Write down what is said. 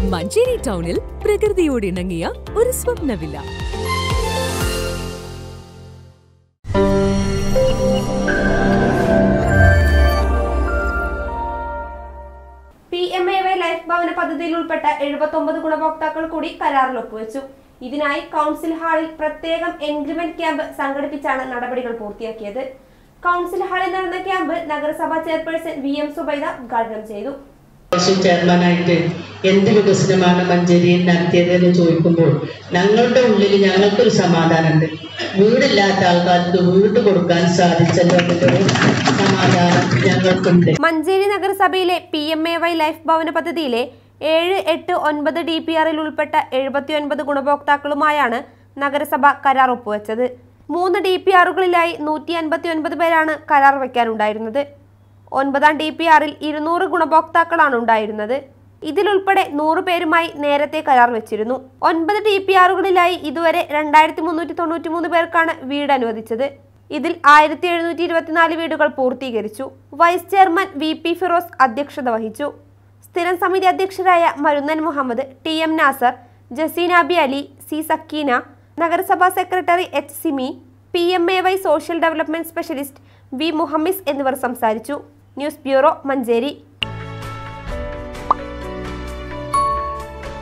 മഞ്ചേരി ടൗണിൽ പ്രകൃതിയോട് ഇണങ്ങിയ ഒരു സ്വപ്ന വില്ല. PMAY ലൈഫ് ഭവന പദ്ധതിയിൽ ഉൾപ്പെട്ട 79 ഗുണഭോക്താക്കൾ കൂടി കരാറിൽ ഒപ്പുവെച്ചു. ഇതിനായി കൗൺസിൽ ഹാളിൽ പ്രത്യേകം എൻഗ്രിമെന്റ് ക്യാമ്പ് സംഘടിപ്പിച്ചാണ് നടപടികൾ പൂർത്തിയാക്കിയത്. കൗൺസിൽ ഹാളിൽ നടന്ന ക്യാമ്പ് നഗരസഭാ ചെയർപേഴ്സൺ VM സുബൈദ ഉദ്ഘാടനം ചെയ്തു. ചെയർമാനായിട്ട് എന്ത് വികസനമാണ് മഞ്ചേരിയിൽ നടത്തിയതെന്ന് ചോദിക്കുമ്പോൾ ഞങ്ങളുടെ ഉള്ളിൽ ഞങ്ങൾക്കൊരു സമാധാനമുണ്ട്. വീടില്ലാത്ത ആൾക്കാർക്ക് വീട് കൊടുക്കാൻ സാധിച്ചല്ലോ എന്നൊരു സമാധാനം ഞങ്ങൾക്കുണ്ട്. മഞ്ചേരി നഗരസഭയിലെ PMAY ലൈഫ് ഭവന പദ്ധതിയിലെ 7, 8, 9 DPRൽ ഉൾപ്പെട്ട 79 ഗുണഭോക്താക്കളുമായാണ് നഗരസഭ കരാർ ഒപ്പുവെച്ചത്. 3 DPRകളിലായി 159 പേരാണ് കരാർ വയ്ക്കാനുണ്ടായിരുന്നത്. 9ാം DPRൽ 200 ഗുണഭോക്താക്കളാണ് ഉണ്ടായിരുന്നത്. ഇതിലുൾപ്പെടെ 100 പേരുമായി നേരത്തെ കരാർ വെച്ചിരുന്നു. 9 DPRകളിലായി ഇതുവരെ 2393 പേർക്കാണ് വീട് അനുവദിച്ചത്. ഇതിൽ 1724 വീടുകൾ പൂർത്തീകരിച്ചു. വൈസ് ചെയർമാൻ VP ഫിറോസ് അധ്യക്ഷത വഹിച്ചു. സ്ഥിരം സമിതി അധ്യക്ഷരായ മരുന്നൻ Muhammad, TM Nasar, Jaseena B Ali, C Sakkeena, നഗരസഭാ secretary H Simi, PMAY social development specialist V Muhammis എന്നിവർ സംസാരിച്ചു. News bureau, Manjeri.